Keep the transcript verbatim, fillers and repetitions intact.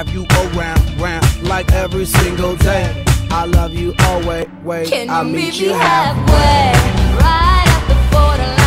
have you around, round like every single day. I love you always, wait, Can I'll you meet meet you me halfway. halfway? Right at the borderline.